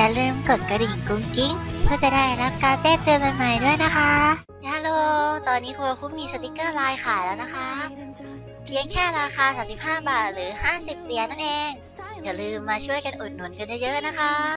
ลืมกดกระดิ่งกุ้งกิ้งเพื่อจะได้รับการแจ้งเตือนใหม่ๆด้วยนะคะฮัลโหลตอนนี้ครัวคุ้มมีสติกเกอร์ไลน์ขายแล้วนะคะเพียงแค่ราคา35 บาทหรือ50 เหรียญนั่นเองอย่าลืมมาช่วยกันอุดหนุนกันเยอะๆนะคะ